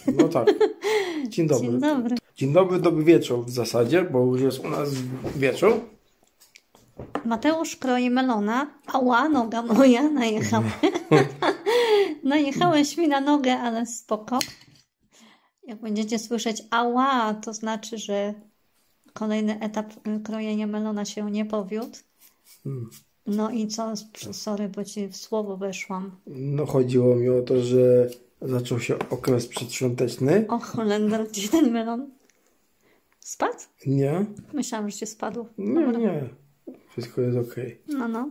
No tak. Dzień dobry. Dzień dobry. Dzień dobry, dobry wieczór w zasadzie, bo już jest u nas wieczór. Mateusz kroi melona. Ała, noga moja, najechała. Najechałeś mi na nogę, ale spoko. Jak będziecie słyszeć ała, to znaczy, że kolejny etap krojenia melona się nie powiódł. No i co? Sorry, bo ci w słowo weszłam. No chodziło mi o to, że zaczął się okres przedświąteczny. O Holender, gdzie ten melon? Spadł? Nie? Myślałam, że ci spadł. Nie, Dobra. nie. Wszystko jest okej. No.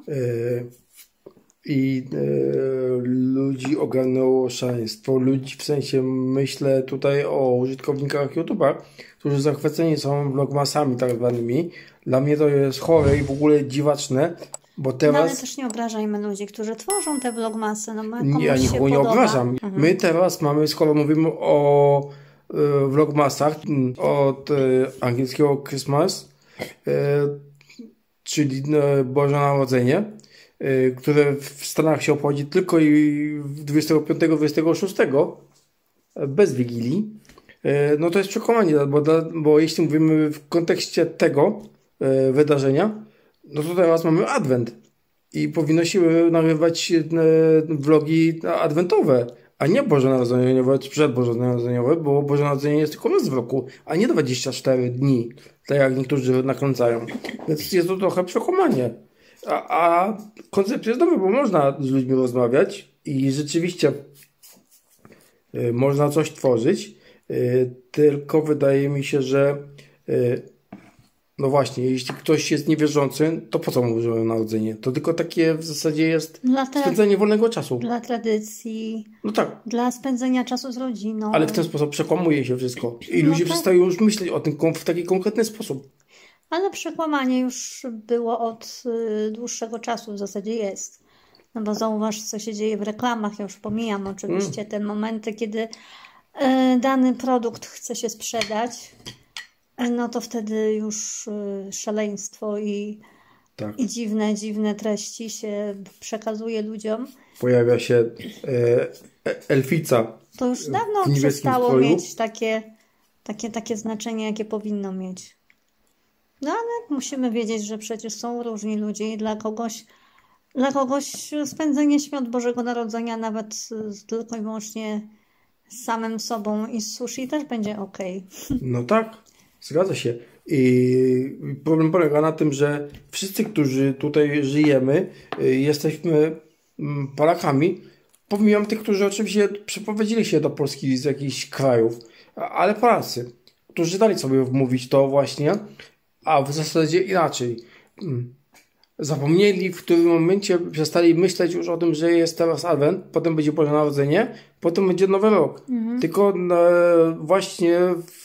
Ludzi ogarnęło szaleństwo. Ludzi, w sensie myślę tutaj o użytkownikach YouTube'a, którzy zachwyceni są vlogmasami tak zwanymi. Dla mnie to jest chore i w ogóle dziwaczne, bo teraz... No ale też nie obrażajmy ludzi, którzy tworzą te vlogmasy. No, komuś Ja się nikogo nie podoba. obrażam. My teraz mamy, skoro mówimy o vlogmasach, od angielskiego Christmas, czyli Boże Narodzenie, które w Stanach się obchodzi tylko i 25-26, bez Wigilii, no to jest przekonanie, bo jeśli mówimy w kontekście tego wydarzenia, no to teraz mamy Adwent i powinno się nagrywać vlogi adwentowe, a nie bożonarodzeniowe czy przedbożonarodzeniowe, bo Boże Narodzenie jest tylko raz w roku, a nie 24 dni, tak jak niektórzy nakręcają. Więc jest to trochę przekłamanie. A koncept jest dobry, bo można z ludźmi rozmawiać i rzeczywiście można coś tworzyć, tylko wydaje mi się, że no właśnie, jeśli ktoś jest niewierzący, to po co mu Boże Narodzenie? To tylko takie w zasadzie jest spędzenie wolnego czasu. Dla tradycji. No tak. Dla spędzenia czasu z rodziną. Ale w ten sposób przekłamuje się wszystko. I ludzie przestają już myśleć o tym w taki konkretny sposób. Ale przekłamanie już było od dłuższego czasu, w zasadzie jest. No bo zauważ, co się dzieje w reklamach. Ja już pomijam oczywiście te momenty, kiedy dany produkt chce się sprzedać. No to wtedy już szaleństwo i dziwne treści się przekazuje ludziom. Pojawia się elfica. To już dawno przestało mieć takie znaczenie, jakie powinno mieć. No ale musimy wiedzieć, że przecież są różni ludzie i dla kogoś spędzenie świąt Bożego Narodzenia nawet tylko i wyłącznie z samym sobą i z sushi też będzie okej. No tak, zgadza się. I problem polega na tym, że wszyscy, którzy tutaj żyjemy, jesteśmy Polakami. Pomijam tych, którzy oczywiście przeprowadzili się do Polski z jakichś krajów, ale Polacy, którzy dali sobie wmówić to właśnie, a w zasadzie inaczej. Zapomnieli, w którym momencie przestali myśleć już o tym, że jest teraz Adwent, potem będzie Boże Narodzenie, potem będzie Nowy Rok. Tylko właśnie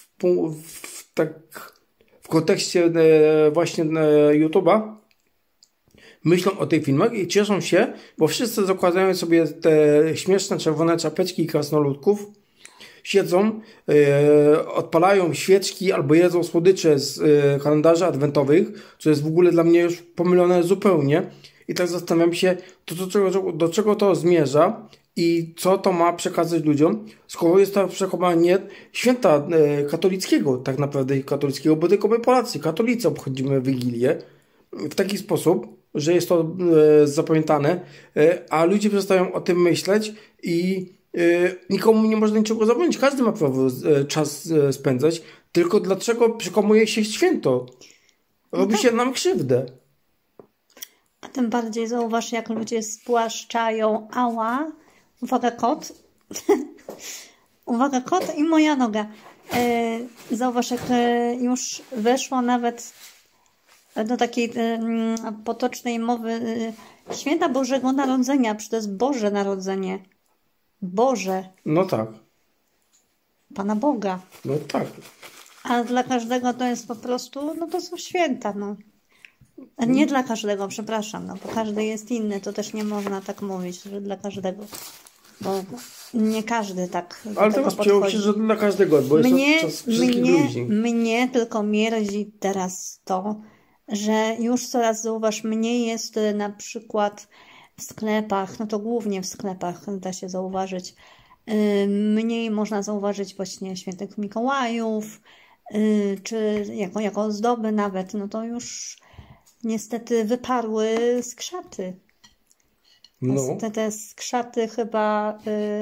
w kontekście właśnie YouTube'a myślą o tych filmach i cieszą się, bo wszyscy zakładają sobie te śmieszne czerwone czapeczki i krasnoludków, siedzą, odpalają świeczki albo jedzą słodycze z kalendarzy adwentowych, co jest w ogóle dla mnie już pomylone zupełnie. I tak zastanawiam się, do czego to zmierza i co to ma przekazać ludziom, skoro jest to przekonanie święta katolickiego, tak naprawdę katolickiego, bo tylko my Polacy, katolicy obchodzimy Wigilię w taki sposób, że jest to zapamiętane, a ludzie przestają o tym myśleć i nikomu nie można niczego zabronić. Każdy ma prawo czas spędzać, tylko dlaczego przekonuje się święto? Robi się nam krzywdę. A tym bardziej zauważ, jak ludzie spłaszczają ała. Uwaga, kot. Uwaga, kot i moja noga. Zauważ, jak już weszło nawet do takiej potocznej mowy święta Bożego Narodzenia, przecież to jest Boże Narodzenie. Boże. No tak. Pana Boga. No tak. A dla każdego to jest po prostu, no to są święta, no. Nie dla każdego, przepraszam, no bo każdy jest inny, to też nie można tak mówić, że dla każdego. Bo nie każdy tak do Ale tego teraz przyjął się, że dla każdego, bo jest to czas wszystkich ludzi. Mnie tylko mierzi teraz to, że już coraz, zauważ, mniej jest na przykład w sklepach, no to głównie w sklepach da się zauważyć, Mniej można zauważyć właśnie świętych Mikołajów, czy jako ozdoby nawet, no to już niestety wyparły skrzaty. No. Te skrzaty chyba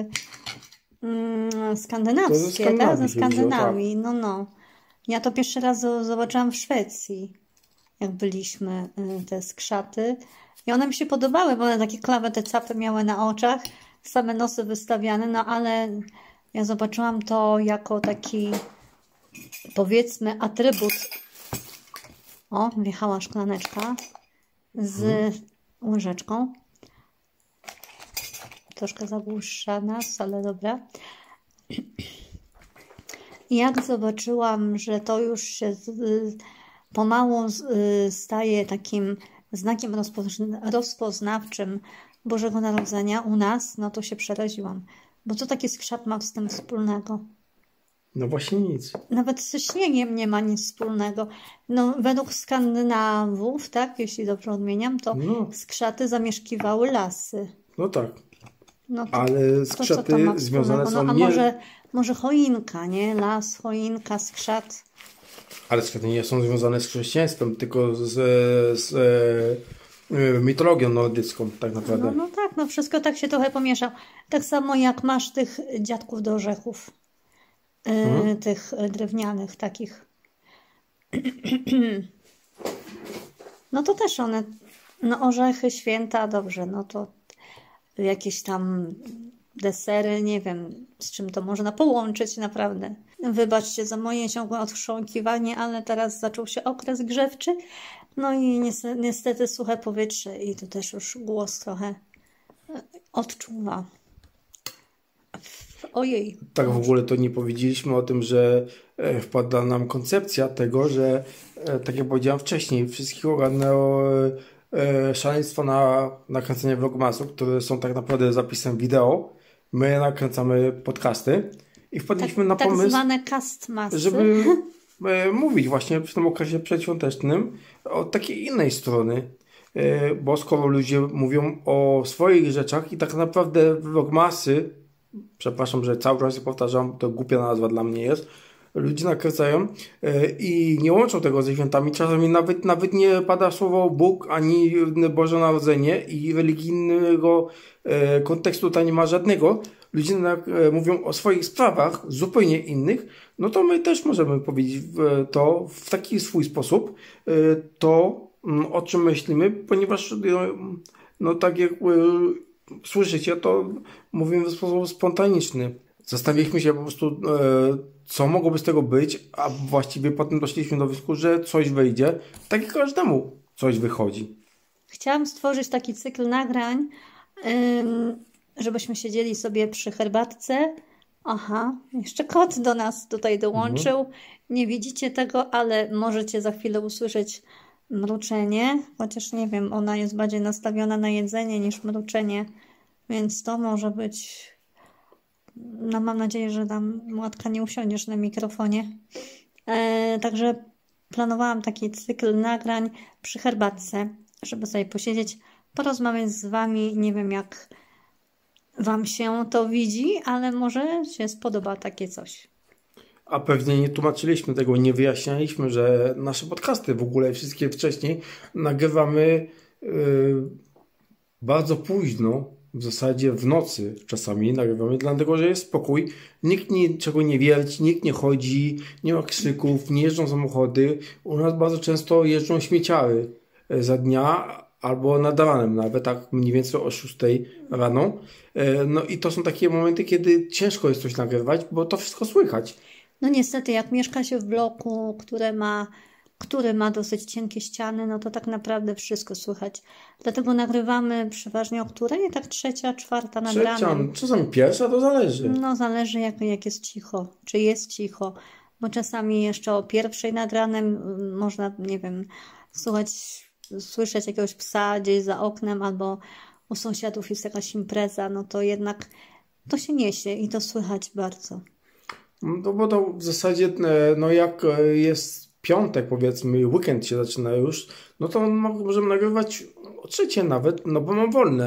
skandynawskie, tak? Ze Skandynawii. Tak. No. Ja to pierwszy raz zobaczyłam w Szwecji, jak byliśmy, te skrzaty. I one mi się podobały, bo one takie klawe, te capy miały na oczach, same nosy wystawiane, no ale ja zobaczyłam to jako taki, powiedzmy, atrybut. O, wjechała szklaneczka z łyżeczką. Troszkę zagłusza nas, ale dobra. I jak zobaczyłam, że to już się pomału staje takim znakiem rozpoznawczym Bożego Narodzenia u nas, no to się przeraziłam. Bo co taki skrzat ma z tym wspólnego? No właśnie nic. Nawet ze śniegiem nie ma nic wspólnego. No, według Skandynawów, tak, jeśli dobrze odmieniam, to skrzaty zamieszkiwały lasy. No tak. No to, ale skrzaty związane są a może choinka, nie? Las, choinka, skrzat. Ale skrzaty nie są związane z chrześcijaństwem, tylko z mitologią nordycką tak naprawdę. No tak, no wszystko tak się trochę pomiesza. Tak samo jak masz tych dziadków do orzechów. Tych drewnianych takich. No to też one, no orzechy, święta, dobrze, no to jakieś tam desery, nie wiem, z czym to można połączyć naprawdę. Wybaczcie za moje ciągłe odchrząkiwanie, ale teraz zaczął się okres grzewczy, no i niestety suche powietrze i to też już głos trochę odczuwa. Ojej. Tak w ogóle to nie powiedzieliśmy o tym, że wpadła nam koncepcja tego, że tak jak powiedziałem wcześniej, wszystkich ogarnęło szaleństwo na nakręcenie vlogmasów, które są tak naprawdę zapisem wideo. My nakręcamy podcasty i wpadliśmy na pomysł, tak zwane castmasy, żeby mówić właśnie w tym okresie przedświątecznym od takiej innej strony. Bo skoro ludzie mówią o swoich rzeczach i tak naprawdę vlogmasy, przepraszam, że cały czas je powtarzam, to głupia nazwa dla mnie jest, ludzie nakręcają i nie łączą tego ze świętami. Czasami nawet nie pada słowo Bóg ani Boże Narodzenie i religijnego kontekstu tutaj nie ma żadnego. Ludzie mówią o swoich sprawach zupełnie innych, no to my też możemy powiedzieć to w taki swój sposób, to o czym myślimy, ponieważ no tak jak słyszycie, to mówimy w sposób spontaniczny. Zastanawialiśmy się po prostu, co mogłoby z tego być, a właściwie potem doszliśmy do wniosku, że coś wyjdzie. Tak jak każdemu coś wychodzi. Chciałam stworzyć taki cykl nagrań, żebyśmy siedzieli sobie przy herbatce. Aha, jeszcze kot do nas tutaj dołączył. Nie widzicie tego, ale możecie za chwilę usłyszeć mruczenie. Chociaż nie wiem, ona jest bardziej nastawiona na jedzenie niż mruczenie. Więc to może być... No mam nadzieję, że tam Łatka nie usiądziesz na mikrofonie. Także planowałam taki cykl nagrań przy herbatce, żeby sobie posiedzieć, porozmawiać z wami. Nie wiem, jak wam się to widzi, ale może się spodoba takie coś. A pewnie nie tłumaczyliśmy tego, nie wyjaśnialiśmy, że nasze podcasty w ogóle wszystkie wcześniej nagrywamy bardzo późno. W zasadzie w nocy czasami nagrywamy, dlatego że jest spokój. Nikt niczego nie wierci, nikt nie chodzi, nie ma krzyków, nie jeżdżą samochody. U nas bardzo często jeżdżą śmieciary za dnia albo nad ranem, nawet tak mniej więcej o 6 rano. No i to są takie momenty, kiedy ciężko jest coś nagrywać, bo to wszystko słychać. No niestety, jak mieszka się w bloku, który ma dosyć cienkie ściany, no to tak naprawdę wszystko słychać. Dlatego nagrywamy przeważnie o której? Tak 3., 4 nad ranem. Czasami 1, to zależy. No zależy jak jest cicho, czy jest cicho. Bo czasami jeszcze o 1 nad ranem można, nie wiem, słyszeć jakiegoś psa gdzieś za oknem albo u sąsiadów jest jakaś impreza, no to jednak to się niesie i to słychać bardzo. No bo to w zasadzie, no jak jest piątek, powiedzmy, weekend się zaczyna już, no to możemy nagrywać o 3 nawet, no bo mam wolne.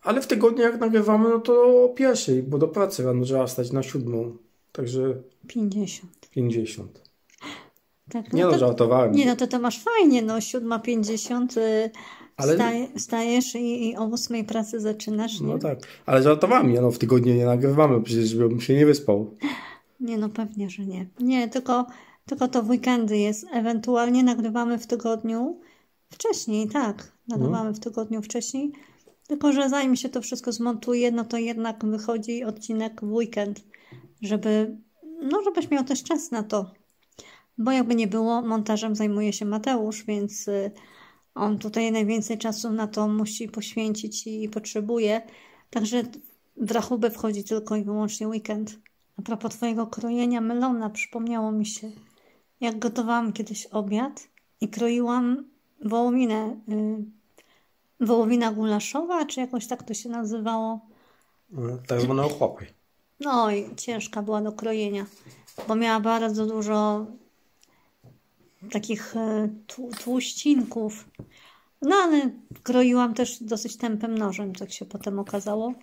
Ale w tygodniu jak nagrywamy, no to o 1:00, bo do pracy rano trzeba wstać na 7:00. Także 50. 50. Tak, Nie no, żartowałem. Nie no, to masz fajnie, no 7:50 Ale- wstajesz i o 8:00 pracy zaczynasz, nie? No tak, ale żartowałem, no w tygodniu nie nagrywamy, przecież bym się nie wyspał. Nie no, pewnie, że nie. Nie, tylko to w weekendy jest. Ewentualnie nagrywamy w tygodniu wcześniej, tak. Nagrywamy w tygodniu wcześniej. Tylko, że zanim się to wszystko zmontuje, no to jednak wychodzi odcinek w weekend, żebyś miał też czas na to. Bo jakby nie było, montażem zajmuje się Mateusz, więc on tutaj najwięcej czasu na to musi poświęcić i potrzebuje. Także w rachubę wchodzi tylko i wyłącznie weekend. A propos twojego krojenia melona, przypomniało mi się, jak gotowałam kiedyś obiad i kroiłam wołowinę, wołowina gulaszowa, czy jakoś tak to się nazywało. Tak zwane ochłapy. No i ciężka była do krojenia, bo miała bardzo dużo takich tłuścinków. No ale kroiłam też dosyć tępym nożem, tak się potem okazało.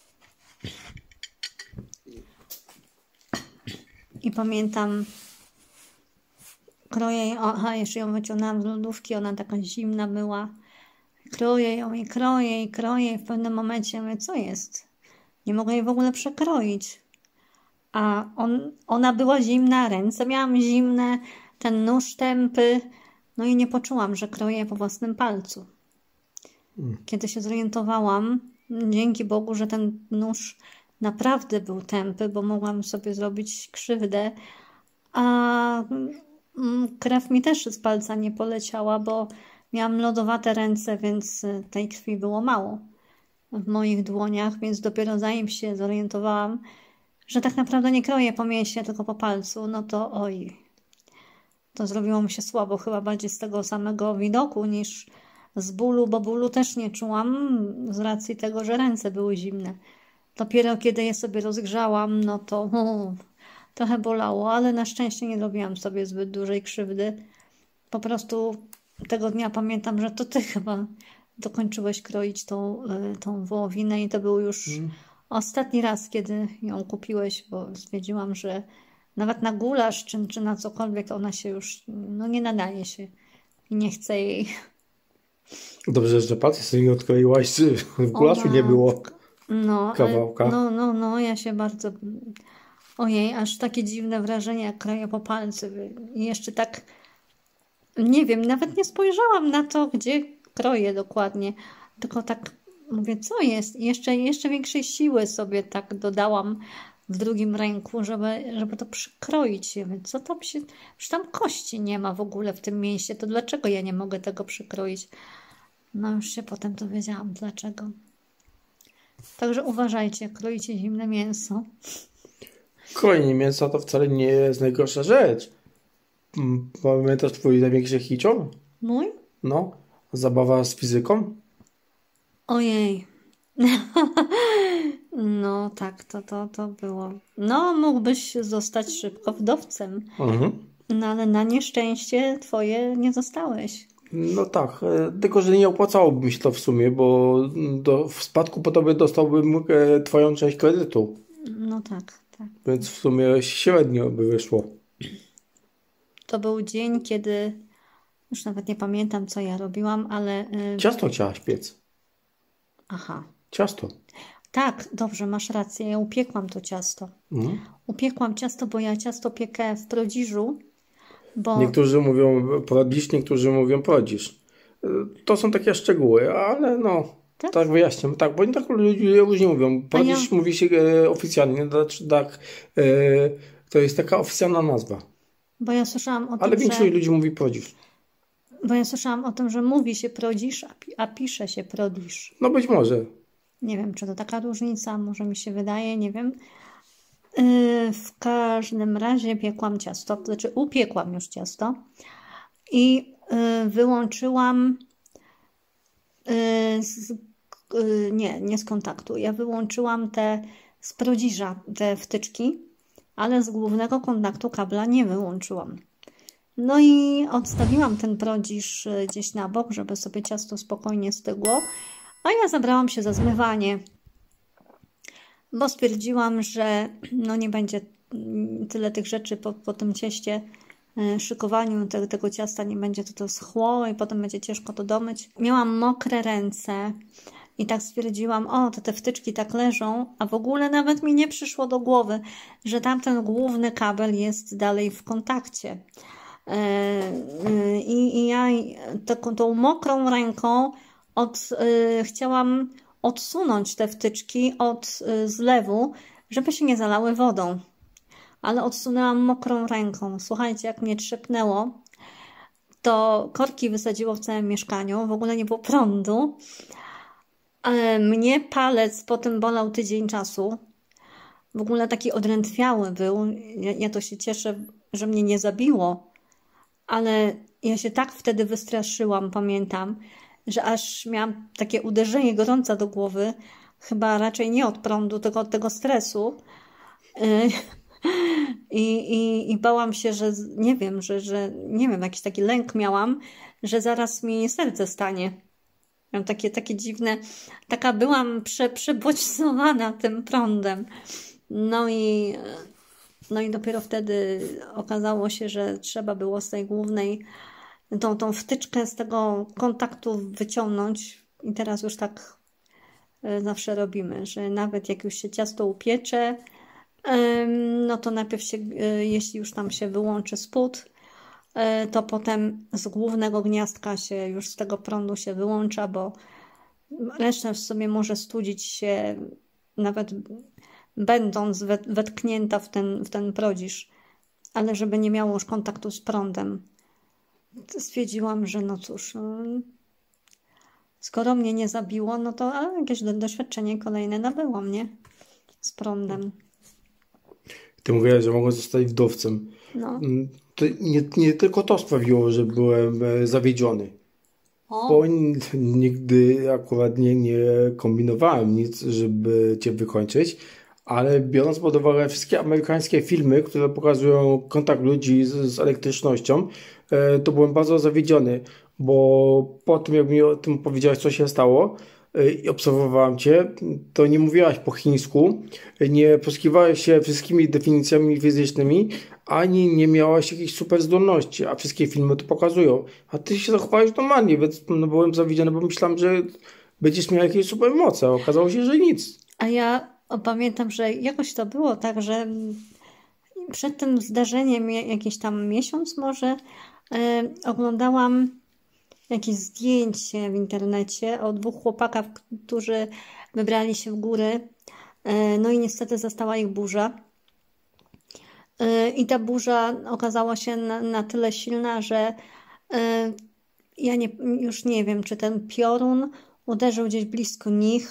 I pamiętam, kroję ją, jeszcze ją wyciągnęłam z lodówki, ona taka zimna była. Kroję ją i kroję i kroję i w pewnym momencie mówię, co jest? Nie mogę jej w ogóle przekroić. A ona była zimna, ręce miałam zimne, ten nóż tępy, no i nie poczułam, że kroję po własnym palcu. Kiedy się zorientowałam, dzięki Bogu, że ten nóż naprawdę był tępy, bo mogłam sobie zrobić krzywdę, a krew mi też z palca nie poleciała, bo miałam lodowate ręce, więc tej krwi było mało w moich dłoniach, więc dopiero zanim się zorientowałam, że tak naprawdę nie kroję po mięsie, tylko po palcu, no to oj, to zrobiło mi się słabo, chyba bardziej z tego samego widoku niż z bólu, bo bólu też nie czułam z racji tego, że ręce były zimne. Dopiero kiedy je sobie rozgrzałam, no to trochę bolało, ale na szczęście nie robiłam sobie zbyt dużej krzywdy. Po prostu tego dnia pamiętam, że to ty chyba dokończyłeś kroić tą wołowinę i to był już ostatni raz, kiedy ją kupiłeś, bo stwierdziłam, że nawet na gulasz czy na cokolwiek ona się już nie nadaje się i nie chce jej. Dobrze, że palce sobie nie odkleiłaś, czy w gulaszu nie było kawałka. No, ja się bardzo... Ojej, aż takie dziwne wrażenie, jak kroję po palcu. I jeszcze tak, nie wiem, nawet nie spojrzałam na to, gdzie kroję dokładnie. Tylko tak mówię, co jest? I jeszcze większej siły sobie tak dodałam w drugim ręku, żeby to przykroić. Ja mówię, co tam się... Już tam kości nie ma w ogóle w tym mięsie, to dlaczego ja nie mogę tego przykroić? No już się potem dowiedziałam, dlaczego. Także uważajcie, jak kroicie zimne mięso. Krojenie mięsa to wcale nie jest najgorsza rzecz. Pamiętasz twój największy hicior? Mój? No, zabawa z fizyką? Ojej. No tak, to było. No, mógłbyś zostać szybko wdowcem. No ale na nieszczęście twoje nie zostałeś. No tak, tylko że nie opłacałoby mi się to w sumie, bo w spadku po tobie dostałbym twoją część kredytu. No tak. Więc w sumie średnio by wyszło. To był dzień, kiedy już nawet nie pamiętam, co ja robiłam, ale... Ciasto chciałaś piec. Aha. Ciasto. Tak, dobrze, masz rację. Ja upiekłam to ciasto. Upiekłam ciasto, bo ja ciasto piekę w Prodziżu. Bo... Niektórzy mówią Prodzisz, niektórzy mówią Prodzisz. To są takie szczegóły, ale no... Tak wyjaśniam. Tak, bo tak ludzie różnie mówią. Prodzisz mówi się oficjalnie, tak, to jest taka oficjalna nazwa. Bo ja słyszałam o tym, ale większość ludzi mówi Prodzisz. Bo ja słyszałam o tym, że mówi się Prodzisz, a pisze się Prodisz. No być może. Nie wiem, czy to taka różnica, może mi się wydaje, nie wiem. W każdym razie piekłam ciasto, znaczy upiekłam już ciasto i wyłączyłam nie z kontaktu. Ja wyłączyłam z Prodziża te wtyczki, ale z głównego kontaktu kabla nie wyłączyłam. No i odstawiłam ten Prodziż gdzieś na bok, żeby sobie ciasto spokojnie stygło, A ja zabrałam się za zmywanie, bo stwierdziłam, że no nie będzie tyle tych rzeczy po tym cieście, szykowaniu tego ciasta, nie będzie to schło i potem będzie ciężko to domyć. Miałam mokre ręce i tak stwierdziłam, o, te wtyczki tak leżą, a w ogóle nawet mi nie przyszło do głowy, że tamten główny kabel jest dalej w kontakcie. I ja tą mokrą ręką chciałam odsunąć te wtyczki od zlewu, żeby się nie zalały wodą. Ale odsunęłam mokrą ręką. Słuchajcie, jak mnie trzepnęło, to korki wysadziło w całym mieszkaniu. W ogóle nie było prądu. Mnie palec potem bolał tydzień czasu. W ogóle taki odrętwiały był. Ja to się cieszę, że mnie nie zabiło. Ale ja się tak wtedy wystraszyłam, pamiętam, że aż miałam takie uderzenie gorąca do głowy. Chyba raczej nie od prądu, tylko od tego stresu. I bałam się, że nie wiem, nie wiem, jakiś taki lęk miałam, że zaraz mi serce stanie. Miałam takie dziwne, taka byłam przebodźcowana tym prądem. No i dopiero wtedy okazało się, że trzeba było z tej głównej tą wtyczkę z tego kontaktu wyciągnąć. I teraz już tak zawsze robimy, że nawet jak już się ciasto upiecze, no to najpierw jeśli już tam się wyłączy spód, to potem z głównego gniazdka się już z tego prądu się wyłącza, bo reszta sobie może studzić się nawet będąc wetknięta w ten prodzisz, ale żeby nie miało już kontaktu z prądem. Stwierdziłam, że no cóż, skoro mnie nie zabiło, no to jakieś doświadczenie kolejne nabyłam, nie? Z prądem. Ty mówiłaś, że mogłem zostać wdowcem. No. To nie tylko to sprawiło, że byłem zawiedziony. Bo nigdy akurat nie kombinowałem nic, żeby cię wykończyć, ale biorąc pod uwagę wszystkie amerykańskie filmy, które pokazują kontakt ludzi z elektrycznością, to byłem bardzo zawiedziony, bo po tym, jak mi o tym powiedziałeś, co się stało, i obserwowałem cię, to nie mówiłaś po chińsku, nie posługiwałeś się wszystkimi definicjami fizycznymi, ani nie miałaś jakichś super zdolności, a wszystkie filmy to pokazują. A ty się zachowałeś normalnie, więc byłem zawiedziony, bo myślałem, że będziesz miał jakieś super moce, a okazało się, że nic. A ja pamiętam, że jakoś to było tak, że przed tym zdarzeniem, jakiś tam miesiąc może, oglądałam jakieś zdjęcie w internecie o dwóch chłopakach, którzy wybrali się w góry. No i niestety zastała ich burza. I ta burza okazała się na tyle silna, że ja już nie wiem, czy ten piorun uderzył gdzieś blisko nich,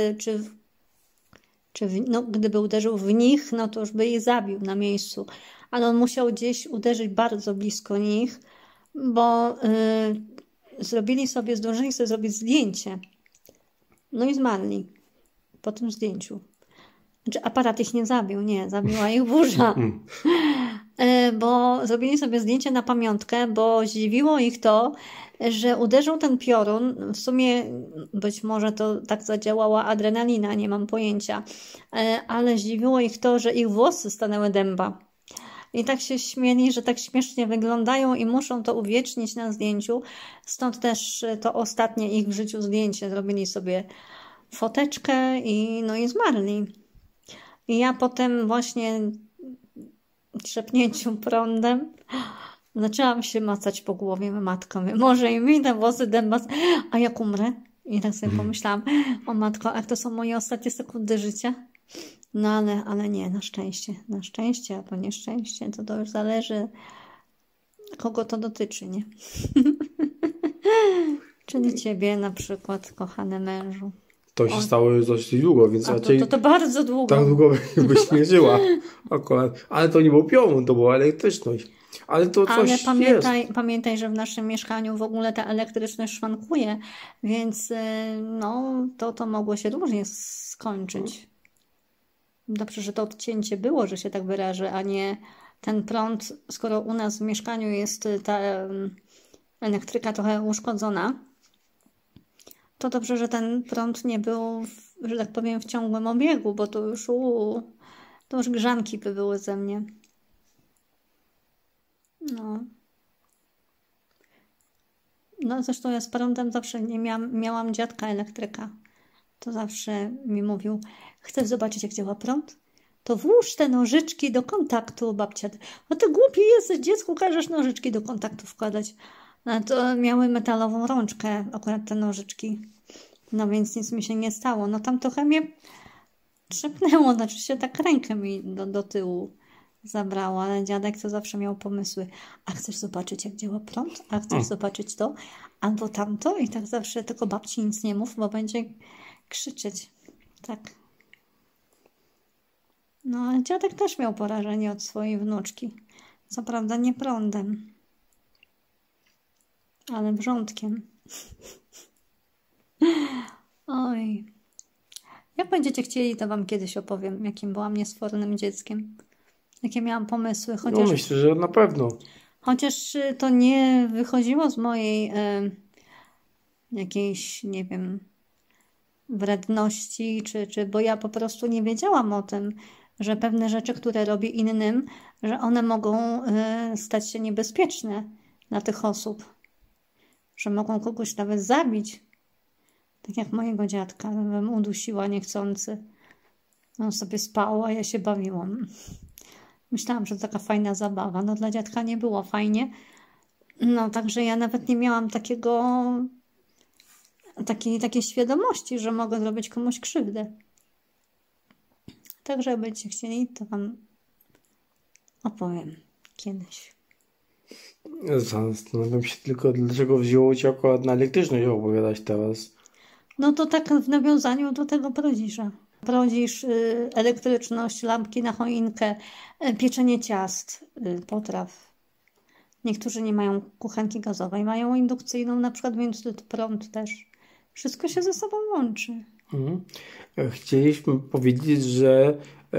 no, gdyby uderzył w nich, no to już by ich zabił na miejscu. Ale on musiał gdzieś uderzyć bardzo blisko nich, bo zdążyli sobie zrobić zdjęcie. No i zmarli po tym zdjęciu. Znaczy aparat ich nie zabił, nie, zabiła ich burza. Bo zrobili sobie zdjęcie na pamiątkę, bo zdziwiło ich to, że uderzył ten piorun. W sumie być może to tak zadziałała adrenalina, nie mam pojęcia. Ale zdziwiło ich to, że ich włosy stanęły dęba. I tak się śmieli, że tak śmiesznie wyglądają i muszą to uwiecznić na zdjęciu. Stąd też to ostatnie ich w życiu zdjęcie. Zrobili sobie foteczkę i zmarli. I ja potem właśnie trzepnięciu prądem zaczęłam się macać po głowie. Matko, może i mi te włosy dęba, a jak umrę? I tak sobie pomyślałam, o matko, a to są moje ostatnie sekundy życia? No ale nie, na szczęście, a po nieszczęście, to już zależy, kogo to dotyczy, nie? Czyli ciebie na przykład, kochany mężu. To się stało już dość długo, więc raczej... To bardzo długo. Tak długo byś nie żyła. Akurat. Ale to nie był piorun, to była elektryczność. Ale to coś jest. Pamiętaj, że w naszym mieszkaniu w ogóle ta elektryczność szwankuje, więc to mogło się różnie skończyć. Dobrze, że to odcięcie było, że się tak wyrażę, a nie ten prąd, skoro u nas w mieszkaniu jest ta elektryka trochę uszkodzona, To dobrze, że ten prąd nie był, że tak powiem, w ciągłym obiegu, bo to już grzanki by były ze mnie. No zresztą ja z prądem zawsze nie miałam dziadka elektryka. To zawsze mi mówił, chcesz zobaczyć, jak działa prąd? To włóż te nożyczki do kontaktu, babcia. No ty głupi jesteś, dziecku każesz nożyczki do kontaktu wkładać. No to miały metalową rączkę, akurat te nożyczki. No więc nic mi się nie stało. No tam trochę mnie trzepnęło, znaczy się tak rękę mi do tyłu zabrało, ale dziadek to zawsze miał pomysły. A chcesz zobaczyć, jak działa prąd? A chcesz zobaczyć to? Albo tamto? I tak zawsze, tylko babci nic nie mów, bo będzie krzyczeć. Tak. No, ale dziadek też miał porażenie od swojej wnuczki. Co prawda nie prądem, ale wrzątkiem. Oj. Jak będziecie chcieli, to wam kiedyś opowiem, jakim byłam niesfornym dzieckiem. Jakie miałam pomysły. No myślę, że na pewno. Chociaż to nie wychodziło z mojej jakiejś, nie wiem, wredności, bo ja po prostu nie wiedziałam o tym, że pewne rzeczy, które robię innym, że one mogą stać się niebezpieczne dla tych osób. Że mogą kogoś nawet zabić. Tak jak mojego dziadka, bym udusiła niechcący. On sobie spał, a ja się bawiłam. Myślałam, że to taka fajna zabawa. No dla dziadka nie było fajnie. No także ja nawet nie miałam takiej świadomości, że mogę zrobić komuś krzywdę. Także jak będziecie chcieli, to wam opowiem kiedyś. Zastanawiam się tylko, dlaczego wzięło cię akurat na elektryczność opowiadać teraz. No to tak w nawiązaniu do tego Prodziża. Prodziż, elektryczność, lampki na choinkę, pieczenie ciast, potraw. Niektórzy nie mają kuchenki gazowej, mają indukcyjną na przykład, więc prąd też. Wszystko się ze sobą łączy. Chcieliśmy powiedzieć, że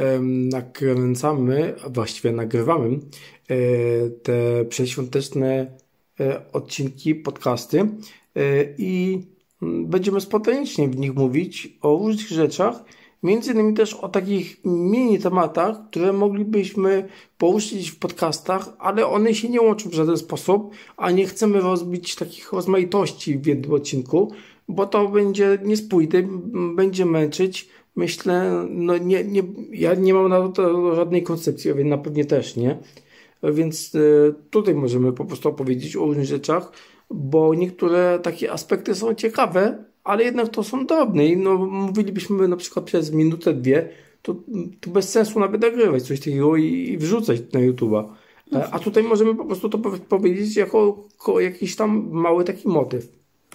nagrywamy te przedświąteczne odcinki, podcasty i będziemy spontanicznie w nich mówić o różnych rzeczach, między innymi też o takich mini tematach, które moglibyśmy poruszyć w podcastach, ale one się nie łączą w żaden sposób, a nie chcemy rozbić takich rozmaitości w jednym odcinku, bo to będzie niespójne, będzie męczyć. Myślę, ja nie mam na to żadnej koncepcji, a więc na pewnie też nie. Więc tutaj możemy po prostu opowiedzieć o różnych rzeczach, bo niektóre takie aspekty są ciekawe, ale jednak to są drobne. I mówilibyśmy na przykład przez minutę, dwie, to bez sensu nawet nagrywać coś takiego i wrzucać na YouTube'a. A tutaj możemy po prostu to powiedzieć jako jakiś tam mały taki motyw.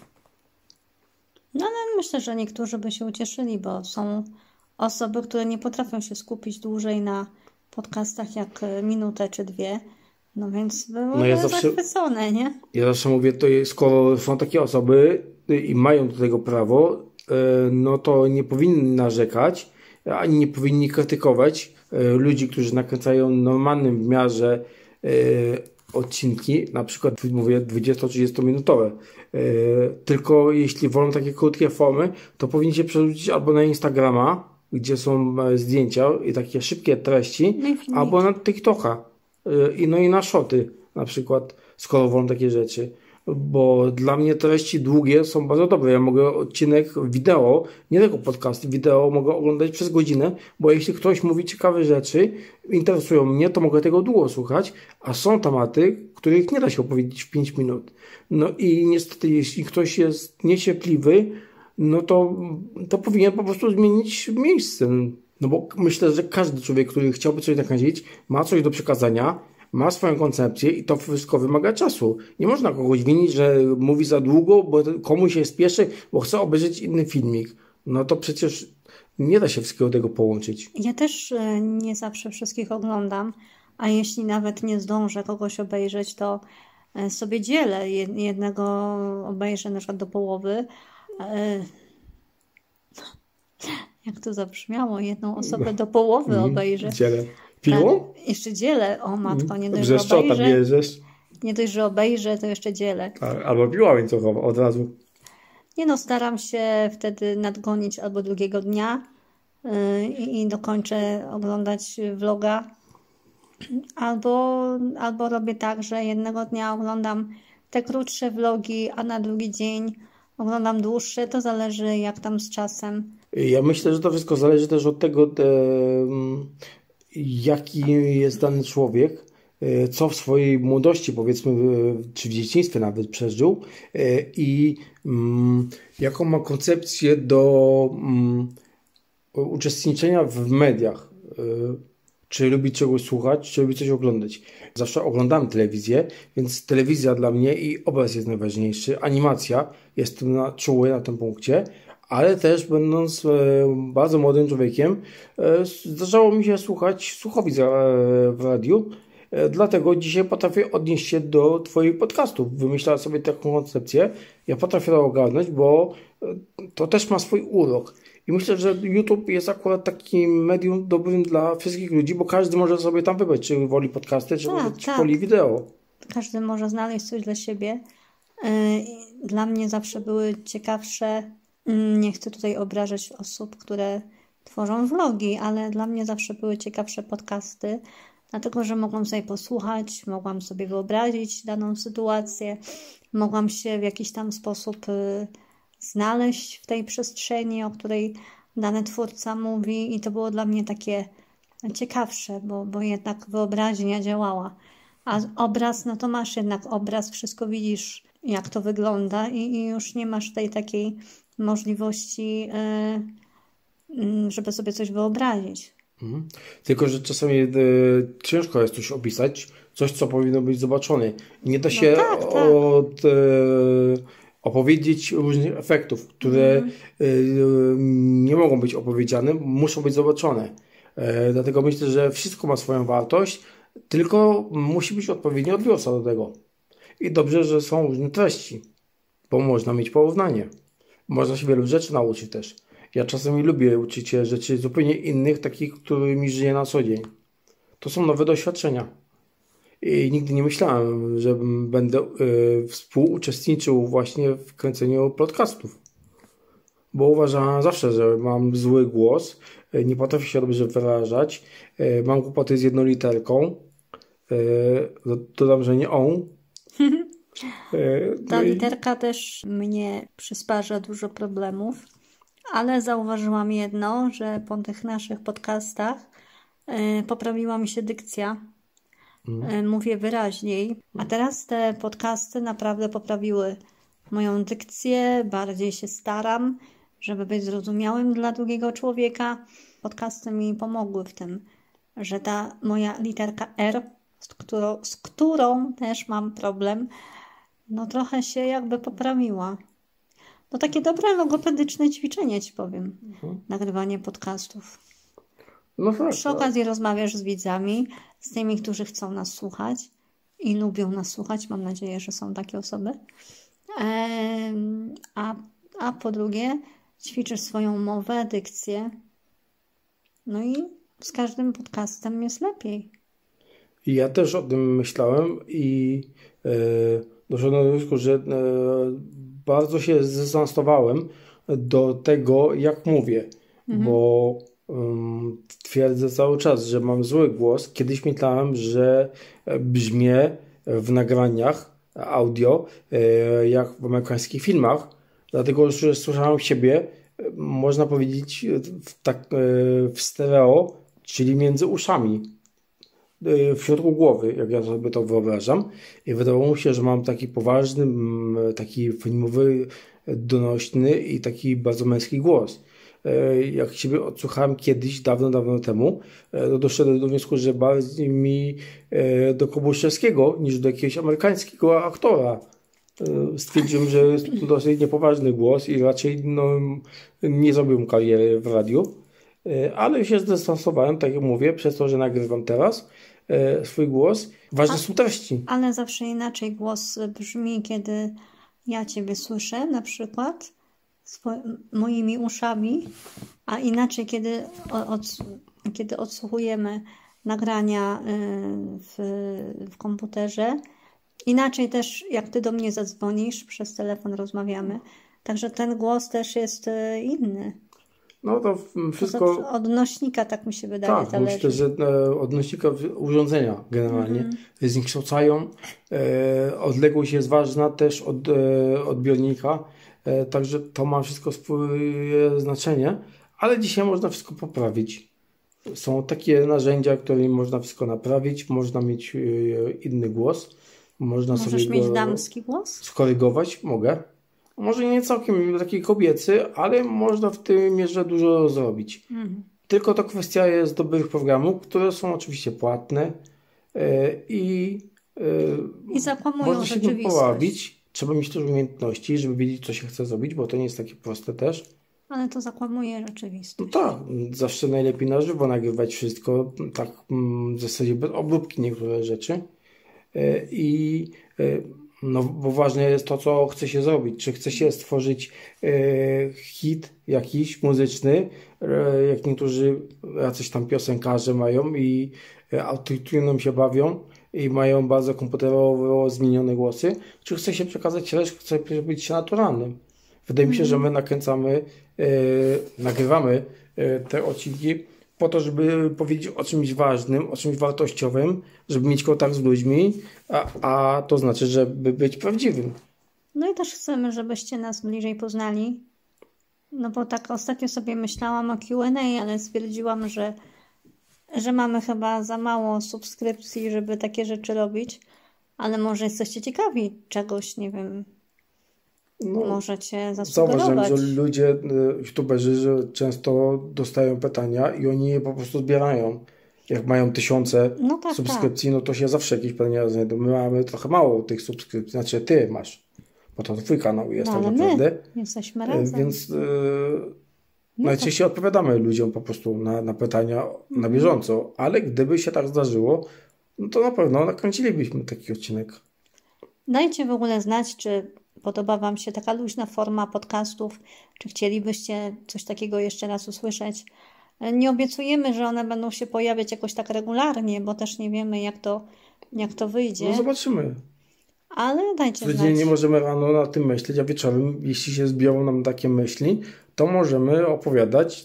No ale myślę, że niektórzy by się ucieszyli, bo są osoby, które nie potrafią się skupić dłużej na podcastach jak minutę czy dwie. No więc były zachwycone, nie? Ja zawsze mówię, skoro są takie osoby i mają do tego prawo, no to nie powinni narzekać, ani nie powinni krytykować ludzi, którzy nakręcają normalnym w miarze odcinki, na przykład mówię 20-30 minutowe. Tylko jeśli wolą takie krótkie formy, to powinni się przerzucić albo na Instagrama, gdzie są zdjęcia i takie szybkie treści, albo na TikToka i na shoty na przykład, skoro wolą takie rzeczy. Bo dla mnie treści długie są bardzo dobre. Ja mogę odcinek wideo, nie tylko podcast, wideo mogę oglądać przez godzinę, bo jeśli ktoś mówi ciekawe rzeczy, interesują mnie, to mogę tego długo słuchać, a są tematy, których nie da się opowiedzieć w 5 minut. No i niestety, jeśli ktoś jest niecierpliwy, no to powinien po prostu zmienić miejsce. No bo myślę, że każdy człowiek, który chciałby coś nakręcić, ma coś do przekazania, ma swoją koncepcję i to wszystko wymaga czasu. Nie można kogoś winić, że mówi za długo, bo komuś się spieszy, bo chce obejrzeć inny filmik. No to przecież nie da się wszystkiego tego połączyć. Ja też nie zawsze wszystkich oglądam, a jeśli nawet nie zdążę kogoś obejrzeć, to sobie dzielę. Jednego obejrzę na przykład do połowy. Jak to zabrzmiało? Jedną osobę do połowy obejrzę. Dzielę. Piło? Tak, jeszcze dzielę. O matko, nie dość, że obejrzę. Nie dość, że obejrzę, to jeszcze dzielę. Albo piła łańcuchowa od razu. Nie no, staram się wtedy nadgonić albo drugiego dnia i dokończę oglądać vloga. Albo robię tak, że jednego dnia oglądam te krótsze vlogi, a na drugi dzień oglądam dłuższe. To zależy jak tam z czasem. Ja myślę, że to wszystko zależy też od tego, jaki jest dany człowiek, co w swojej młodości, powiedzmy, czy w dzieciństwie nawet przeżył i jaką ma koncepcję do uczestniczenia w mediach. Czy lubi czegoś słuchać, czy lubi coś oglądać. Zawsze oglądam telewizję, więc telewizja dla mnie i obraz jest najważniejszy. Animacja, jestem czuły na tym punkcie, ale też będąc bardzo młodym człowiekiem, zdarzało mi się słuchać słuchowisk w radiu. Dlatego dzisiaj potrafię odnieść się do Twoich podcastów. Wymyślałem sobie taką koncepcję. Ja potrafię to ogarnąć, bo to też ma swój urok. I myślę, że YouTube jest akurat takim medium dobrym dla wszystkich ludzi, bo każdy może sobie tam wybrać, czy woli podcasty, czy woli wideo. Każdy może znaleźć coś dla siebie. Dla mnie zawsze były ciekawsze, nie chcę tutaj obrażać osób, które tworzą vlogi, ale dla mnie zawsze były ciekawsze podcasty, dlatego, że mogłam sobie posłuchać, mogłam sobie wyobrazić daną sytuację, mogłam się w jakiś tam sposób znaleźć w tej przestrzeni, o której dany twórca mówi i to było dla mnie takie ciekawsze, bo jednak wyobraźnia działała. A obraz, no to masz jednak obraz, wszystko widzisz, jak to wygląda i już nie masz tej takiej możliwości, żeby sobie coś wyobrazić. Tylko, że czasami ciężko jest coś opisać, coś, co powinno być zobaczone. Nie da się opowiedzieć różnych efektów, które nie mogą być opowiedziane, muszą być zobaczone. Dlatego myślę, że wszystko ma swoją wartość, tylko musi być odpowiednia odbiorca do tego. I dobrze, że są różne treści, bo można mieć porównanie. Można się wielu rzeczy nauczyć też. Ja czasami lubię uczyć się rzeczy zupełnie innych, takich, którymi żyję na co dzień. To są nowe doświadczenia. I nigdy nie myślałem, że będę współuczestniczył właśnie w kręceniu podcastów. Bo uważałem zawsze, że mam zły głos, nie potrafię się dobrze wyrażać, mam kłopoty z jedną literką, dodam, że nie on. Ta literka też mnie przysparza dużo problemów, ale zauważyłam jedno, że po tych naszych podcastach poprawiła mi się dykcja. Mówię wyraźniej. A teraz te podcasty naprawdę poprawiły moją dykcję. Bardziej się staram, żeby być zrozumiałym dla drugiego człowieka. Podcasty mi pomogły w tym, że ta moja literka R, z którą też mam problem, no trochę się jakby poprawiła. No takie dobre logopedyczne ćwiczenie, ci powiem. Nagrywanie podcastów. No tak, Przy okazji rozmawiasz z widzami, z tymi, którzy chcą nas słuchać i lubią nas słuchać. Mam nadzieję, że są takie osoby. A po drugie ćwiczysz swoją mowę, dykcję. No i z każdym podcastem jest lepiej. Ja też o tym myślałem i doszedłem do wniosku, że bardzo się zdystansowałem do tego, jak mówię, bo twierdzę cały czas, że mam zły głos. Kiedyś myślałem, że brzmię w nagraniach audio jak w amerykańskich filmach, dlatego że słyszałem siebie, można powiedzieć, w stereo, czyli między uszami, w środku głowy, jak ja sobie to wyobrażam. I wydawało mi się, że mam taki poważny, taki filmowy, donośny i taki bardzo męski głos. Jak siebie odsłuchałem kiedyś, dawno temu, to doszedłem do wniosku, że bardziej mi do Kobuszewskiego niż do jakiegoś amerykańskiego aktora. Stwierdziłem, że jest dosyć niepoważny głos i raczej nie zrobiłem kariery w radiu, ale się zdystansowałem, tak jak mówię, przez to, że nagrywam teraz swój głos. Ważne są treści. Ale zawsze inaczej głos brzmi, kiedy ja Ciebie słyszę, na przykład moimi uszami, a inaczej, kiedy odsłuchujemy nagrania w komputerze Inaczej też, jak ty do mnie zadzwonisz, przez telefon rozmawiamy, także ten głos też jest inny. No to wszystko... Od nośnika, tak mi się wydaje, tak, zależy. myślę, że od nośnika urządzenia generalnie zniekształcają. Odległość jest ważna też od odbiornika, także to ma wszystko swoje znaczenie, ale dzisiaj można wszystko poprawić. Są takie narzędzia, którymi można wszystko naprawić, można mieć inny głos. Możesz sobie mieć damski głos? skorygować, mogę. Może nie całkiem taki kobiecy, ale można w tym mierze dużo zrobić. Tylko to kwestia jest dobrych programów, które są oczywiście płatne i zakłamują można się tym pobawić. Trzeba mieć też umiejętności, żeby wiedzieć, co się chce zrobić, bo to nie jest takie proste też. Ale to zakłamuje rzeczywistość. No tak, zawsze najlepiej na żywo nagrywać wszystko, tak w zasadzie bez obróbki niektóre rzeczy. No, bo ważne jest to, co chce się zrobić. Czy chce się stworzyć hit jakiś muzyczny, jak niektórzy jacyś tam piosenkarze mają i autotunem się bawią i mają bardzo komputerowo zmienione głosy, czy chce się przekazać treść, chce być naturalnym. Wydaje mi się, że my nagrywamy te odcinki po to, żeby powiedzieć o czymś ważnym, o czymś wartościowym, żeby mieć kontakt z ludźmi, a to znaczy, żeby być prawdziwym. No i też chcemy, żebyście nas bliżej poznali. No bo tak ostatnio sobie myślałam o Q&A, ale stwierdziłam, że mamy chyba za mało subskrypcji, żeby takie rzeczy robić. Ale może jesteście ciekawi czegoś, nie wiem, możecie zasugerować. Zauważyłem, że ludzie, youtuberzy, że często dostają pytania i oni je po prostu zbierają. Jak mają tysiące subskrypcji, no to się zawsze jakieś pytania znajdą. My mamy trochę mało tych subskrypcji, znaczy ty masz, bo to twój kanał jest tak naprawdę. My jesteśmy razem. Więc najczęściej odpowiadamy ludziom po prostu na pytania na bieżąco, ale gdyby się tak zdarzyło, no to na pewno nakręcilibyśmy taki odcinek. Dajcie w ogóle znać, czy podoba wam się taka luźna forma podcastów, czy chcielibyście coś takiego jeszcze raz usłyszeć. Nie obiecujemy, że one będą się pojawiać jakoś tak regularnie, bo też nie wiemy, jak to wyjdzie. No zobaczymy. Ale dajcie znać. Codziennie możemy rano na tym myśleć, a wieczorem, jeśli się zbiorą nam takie myśli, to możemy opowiadać.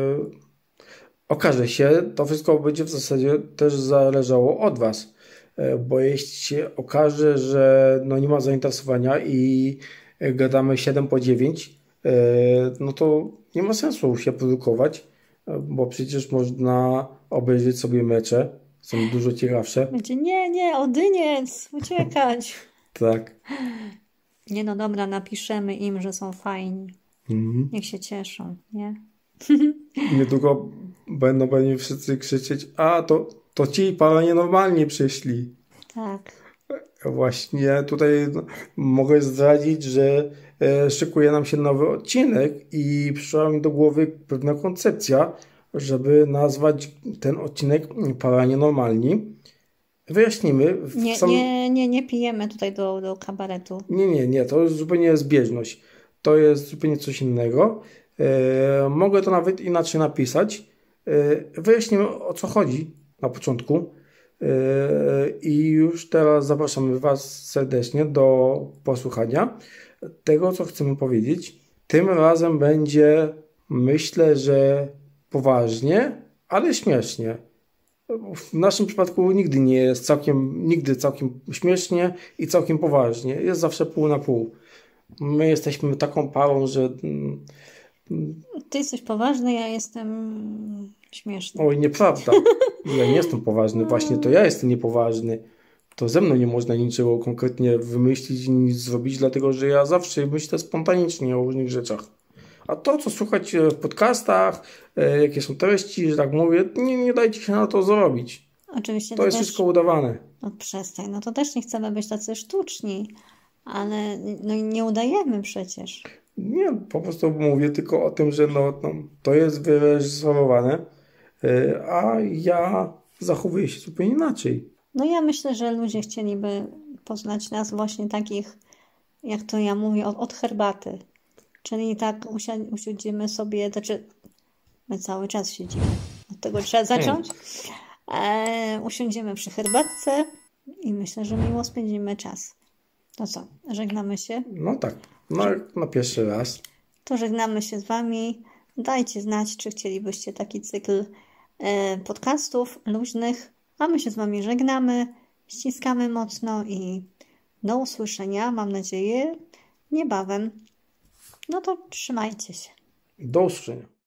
Okaże się, to wszystko będzie w zasadzie też zależało od was. Bo jeśli się okaże, że nie ma zainteresowania i gadamy 7 po 9, no to nie ma sensu się produkować, bo przecież można obejrzeć sobie mecze, są dużo ciekawsze. Będzie nie, Odyniec, uciekać. Tak. Nie, no dobra, napiszemy im, że są fajni. Niech się cieszą, nie? Niedługo będą pewnie wszyscy krzyczeć, to ci panie normalnie przyszli. Tak. Właśnie tutaj mogę zdradzić, że szykuje nam się nowy odcinek i przyszła mi do głowy pewna koncepcja, żeby nazwać ten odcinek Paranie Normalni. Wyjaśnimy. Nie pijemy tutaj do kabaretu. Nie, to jest zupełnie zbieżność. To jest zupełnie coś innego. Mogę to nawet inaczej napisać. Wyjaśnimy, o co chodzi na początku. I już teraz zapraszamy was serdecznie do posłuchania tego, co chcemy powiedzieć. Tym razem będzie, myślę, że poważnie, ale śmiesznie. W naszym przypadku nigdy nie jest całkiem śmiesznie i całkiem poważnie. Jest zawsze pół na pół. My jesteśmy taką parą, że... Ty jesteś poważny, ja jestem śmieszny. Oj, nieprawda. Ja nie jestem poważny. Właśnie to ja jestem niepoważny. To ze mną nie można niczego konkretnie wymyślić i nic zrobić, dlatego że ja zawsze myślę spontanicznie o różnych rzeczach. A to, co słuchać w podcastach, jakie są treści, że tak mówię, nie dajcie się na to zrobić. Oczywiście. To jest wszystko udawane. No przestań, no to też nie chcemy być tacy sztuczni, ale nie udajemy przecież. Nie, po prostu mówię tylko o tym, że to jest wyreżyserowane, a ja zachowuję się zupełnie inaczej. No ja myślę, że ludzie chcieliby poznać nas właśnie takich, jak to ja mówię, od herbaty. Czyli tak usiądziemy sobie, znaczy my cały czas siedzimy. Od tego trzeba zacząć. Usiądziemy przy herbatce i myślę, że miło spędzimy czas. To co, żegnamy się? No tak, na pierwszy raz. To żegnamy się z Wami. Dajcie znać, czy chcielibyście taki cykl podcastów luźnych, a my się z Wami żegnamy, ściskamy mocno i do usłyszenia, mam nadzieję, niebawem. No to trzymajcie się. Do usłyszenia.